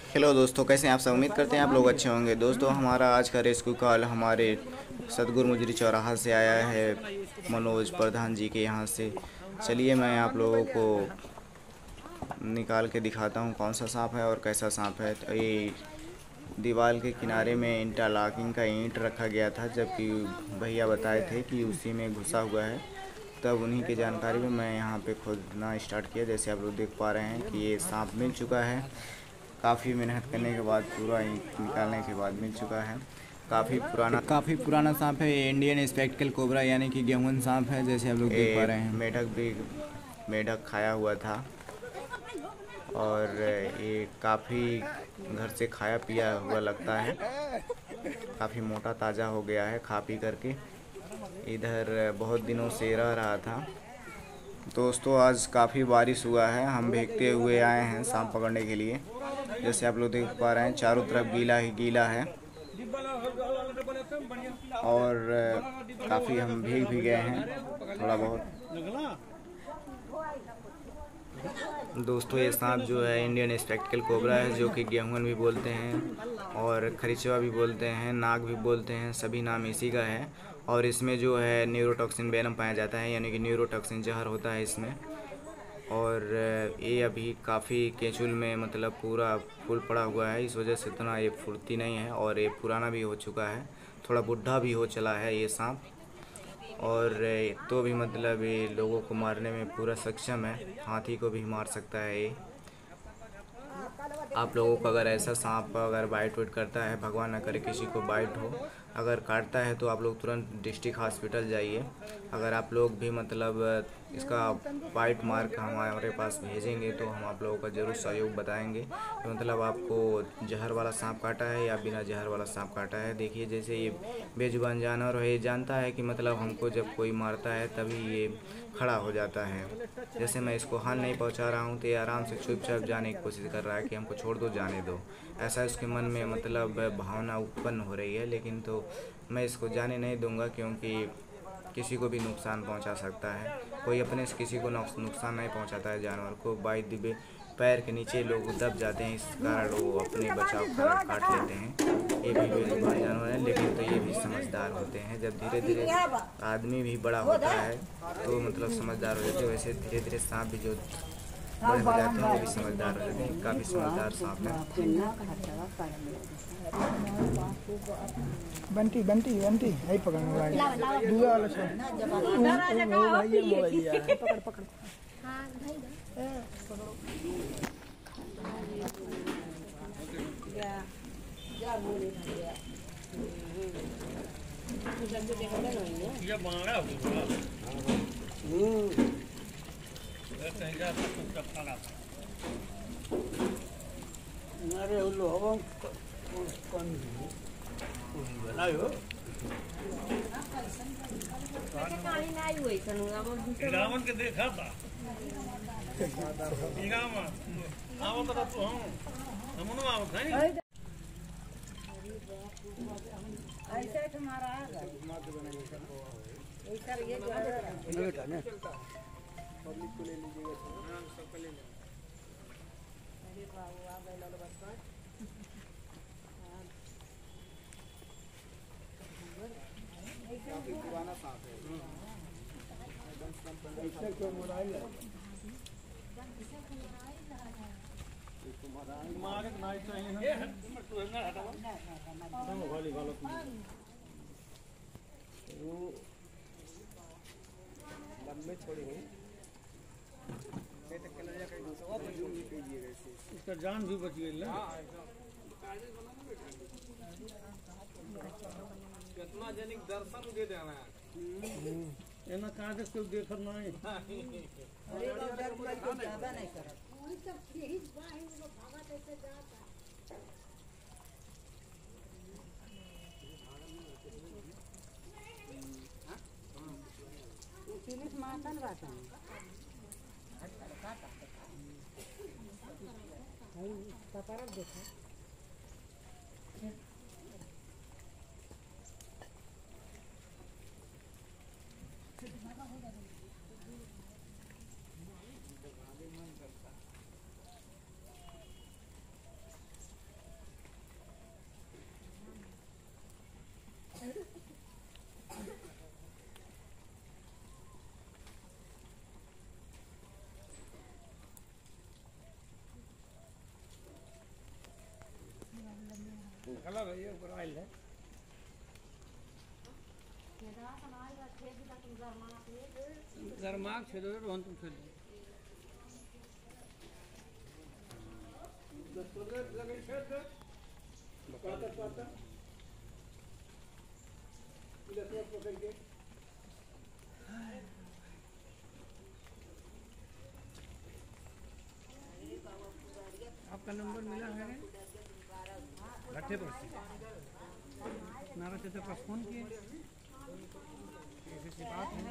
Hello दोस्तों, कैसे हैं आप सब। उम्मीद करते हैं आप लोग अच्छे होंगे। दोस्तों, हमारा आज का रेस्क्यू कॉल हमारे सतगुरु मुजरी चौराहा से आया है, मनोज प्रधान जी के यहाँ से। चलिए मैं आप लोगों को निकाल के दिखाता हूँ कौन सा सांप है और कैसा सांप है। तो ये दीवार के किनारे में इंटरलॉकिंग का ईंट रखा गया था, जबकि भैया बताए थे कि उसी में घुसा हुआ है। तब उन्हीं की जानकारी में मैं यहाँ पे खोदना स्टार्ट किया। जैसे आप लोग देख पा रहे हैं कि ये सांप मिल चुका है। काफ़ी मेहनत करने के बाद, पूरा ईंट निकालने के बाद मिल चुका है। काफ़ी पुराना सांप है ये। इंडियन स्पेक्टिकल कोबरा यानी कि गेहून सांप है, जैसे आप लोग देख पा रहे हैं। मेढक खाया हुआ था और ये काफ़ी घर से खाया पिया हुआ लगता है। काफ़ी मोटा ताज़ा हो गया है खा पी करके। इधर बहुत दिनों से रह रहा था। दोस्तों, आज काफ़ी बारिश हुआ है। हम भीगते हुए आए हैं सांप पकड़ने के लिए। जैसे आप लोग देख पा रहे हैं, चारों तरफ गीला ही गीला है और काफ़ी हम भीग भी गए हैं थोड़ा बहुत। दोस्तों, ये सांप जो है इंडियन स्पेक्टिकल कोबरा है, जो कि गेहून भी बोलते हैं और खरीचवा भी बोलते हैं, नाग भी बोलते हैं। सभी नाम इसी का है। और इसमें जो है न्यूरोटॉक्सिन वेनम पाया जाता है, यानी कि न्यूरोटॉक्सिन जहर होता है इसमें। और ये अभी काफ़ी केचुल में मतलब पूरा फूल पड़ा हुआ है, इस वजह से इतना ये फुर्ती नहीं है और ये पुराना भी हो चुका है, थोड़ा बुढ़ा भी हो चला है ये सांप। और तो भी मतलब ये लोगों को मारने में पूरा सक्षम है, हाथी को भी मार सकता है ये। आप लोगों को अगर ऐसा सांप अगर बाइट वाइट करता है, भगवान न करे किसी को बाइट हो, अगर काटता है, तो आप लोग तुरंत डिस्ट्रिक्ट हॉस्पिटल जाइए। अगर आप लोग भी मतलब इसका बाइट मार्क हमारे पास भेजेंगे तो हम आप लोगों का ज़रूर सहयोग बताएंगे कि मतलब आपको जहर वाला सांप काटा है या बिना जहर वाला सांप काटा है। देखिए, जैसे ये बेजुबान जानवर है, ये जानता है कि मतलब हमको जब कोई मारता है तभी ये खड़ा हो जाता है। जैसे मैं इसको हानि नहीं पहुंचा रहा हूं तो ये आराम से चुपचाप जाने की कोशिश कर रहा है कि हमको छोड़ दो, जाने दो। ऐसा उसके मन में मतलब भावना उत्पन्न हो रही है, लेकिन तो मैं इसको जाने नहीं दूंगा, क्योंकि किसी को भी नुकसान पहुंचा सकता है। कोई अपने से किसी को नुकसान नहीं पहुंचाता है जानवर को। बाई दिबे पैर के नीचे लोग दब जाते हैं, इस कारण वो अपने बचाव कारण काट लेते हैं। ये भी बेजुबान जानवर है, लेकिन तो ये भी समझदार होते हैं। जब धीरे धीरे आदमी भी बड़ा होता है तो मतलब समझदार हो जाते हैं, वैसे धीरे धीरे सांप भी जो बड़े हो जाते हैं वो भी समझदार हो जाते हैं। काफ़ी समझदार सांप है। बंटी बंटी बंटी यही पकड़ने वाला दूसरा वाला छोड़ वो भाई ये मोबाइल है पकड़ पकड़ हां भाई जा बोले भैया ये बांगड़ा हो कहीं जा सब खाना अरे उल्लू हो कौन बनायो कहानी नहीं हुई सनुगा रावण के देखा था इनाम आओ तो हम हमनो आओ भाई ऐसे तुम्हारा आ गया ऐसा ये बेटा ने पब्लिक को ले लीजिएगा, सबको ले लो। अरे बाबू आ गए लो बस काफी पुराना सांप है। इससे क्यों मोबाइल है? तुम्हारे नाइट चाहिए है। तू अंदर हटाओ। तो वाली गलत नहीं। वो लंबे छोड़े हो। ये कलर या कहीं दूसरा वो बंद नहीं कीजिएगा इसे। इसका जान भी बच गई ना। कितना जनिक दर्शन दे देना है ना कहां से देखर नहीं अरे डर को ज्यादा नहीं कर वही सब यही बाहर वो भागा कैसे जाता पुलिस मातन बात है भाई पकड़ देखो कलर है ये ऊपर ऑयल है गरमाक छेद रोहन तुम छेद आपका नंबर मिला है घट्टे पर से नारा चाचा पास फोन किए ऐसी बात है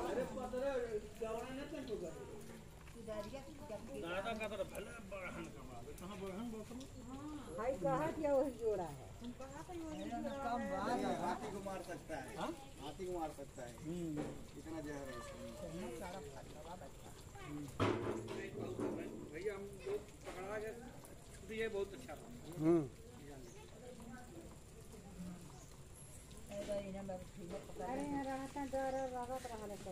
दादा का तो भले बड़हन का बात है कहाँ बड़हन बोलते भाई कहा क्या वही जोड़ा है हाथी को मार सकता है हाथी को मार सकता है कितना जहर है इसमें भैया हम लोग पकड़ा गए ये बहुत अच्छा था अरे रहता डर रहत रहले सब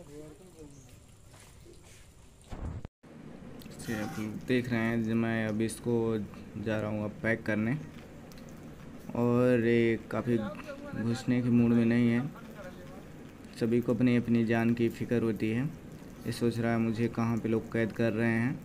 आप देख रहे हैं मैं अब इसको जा रहा हूँ अब पैक करने और ये काफ़ी घुसने के मूड में नहीं है। सभी को अपनी अपनी जान की फ़िक्र होती है। ये सोच रहा है मुझे कहाँ पे लोग कैद कर रहे हैं।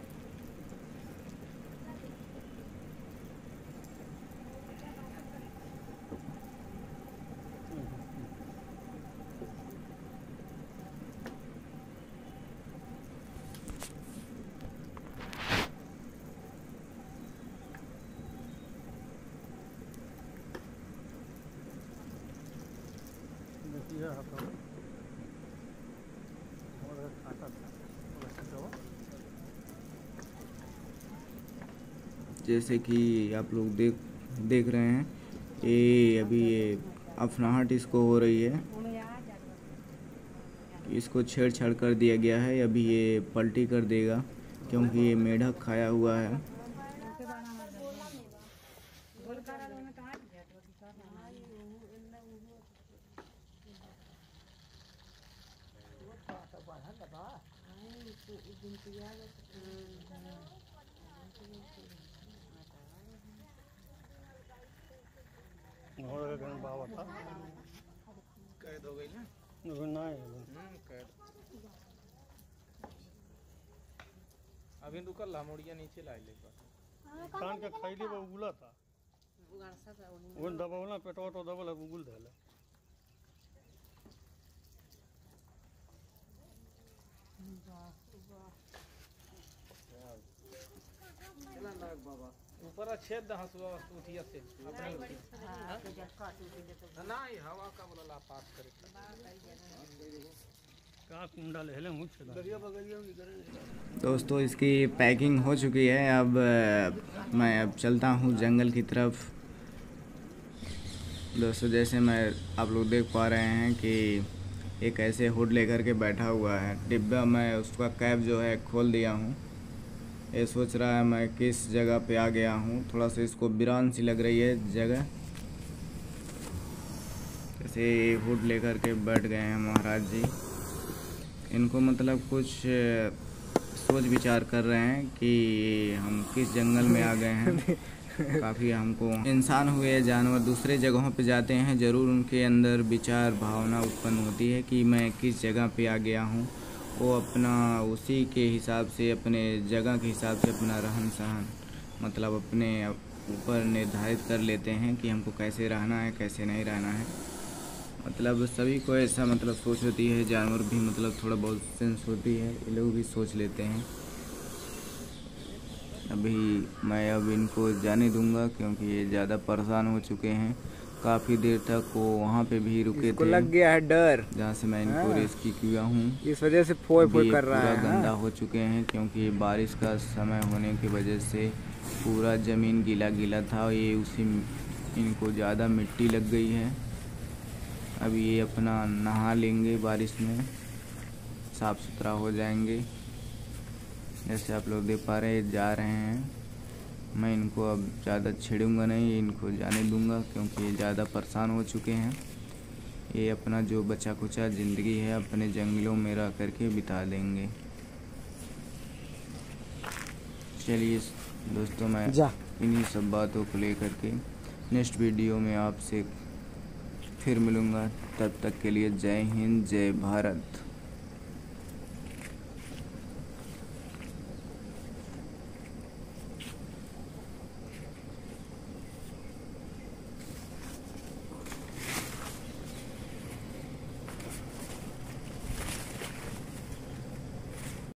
जैसे कि आप लोग देख रहे हैं ये अभी ये अफनाहट इसको हो रही है, इसको छेड़छाड़ कर दिया गया है। अभी ये पलटी कर देगा क्योंकि ये मेढक खाया हुआ है। कैद हो गई ना कैद अभी रुकल लामोड़िया नीचे ला ले कान के खैली वो उगला था वो दबावला पेटवा तो दबल उगुल धैले ऊपर छेद हंसुआ उठिया से अपने ना ही हवा का बोला ला पास करे का कुंडा ले ले मुझ से दरिया बगलिया में करे दोस्तों इसकी पैकिंग हो चुकी है। अब मैं चलता हूँ जंगल की तरफ। दोस्तों जैसे मैं आप लोग देख पा रहे हैं कि एक ऐसे हुड लेकर के बैठा हुआ है डिब्बा। मैं उसका कैप जो है खोल दिया हूँ। ये सोच रहा है मैं किस जगह पे आ गया हूँ। थोड़ा सा इसको वीरान सी लग रही है जगह। जैसे हुड लेकर के बैठ गए हैं महाराज जी। इनको मतलब कुछ सोच विचार कर रहे हैं कि हम किस जंगल में आ गए हैं। काफ़ी हमको इंसान हुए जानवर दूसरे जगहों पे जाते हैं, ज़रूर उनके अंदर विचार भावना उत्पन्न होती है कि मैं किस जगह पे आ गया हूँ। वो अपना उसी के हिसाब से अपने जगह के हिसाब से अपना रहन सहन मतलब अपने ऊपर निर्धारित कर लेते हैं कि हमको कैसे रहना है कैसे नहीं रहना है। मतलब सभी को ऐसा मतलब सोच होती है। जानवर भी मतलब थोड़ा बहुत सेंस होती है, ये लोग भी सोच लेते हैं। अभी मैं अब इनको जाने दूंगा क्योंकि ये ज़्यादा परेशान हो चुके हैं। काफ़ी देर तक वो वहाँ पे भी रुके थे। लग गया है डर जहाँ से मैं इनको रेस्क्यू किया हूँ। इस वजह से फोय फोय कर रहा है। गंदा हो चुके हैं क्योंकि बारिश का समय होने की वजह से पूरा ज़मीन गीला गीला था। ये उसी इनको ज़्यादा मिट्टी लग गई है। अब ये अपना नहा लेंगे, बारिश में साफ़ सुथरा हो जाएंगे। जैसे आप लोग देख पा रहे हैं जा रहे हैं। मैं इनको अब ज़्यादा छेड़ूंगा नहीं, इनको जाने दूंगा क्योंकि ये ज़्यादा परेशान हो चुके हैं। ये अपना जो बचा कुचा ज़िंदगी है अपने जंगलों में रह करके बिता देंगे। चलिए दोस्तों मैं इन्हीं सब बातों को लेकर के नेक्स्ट वीडियो में आपसे फिर मिलूँगा। तब तक के लिए जय हिंद, जय भारत।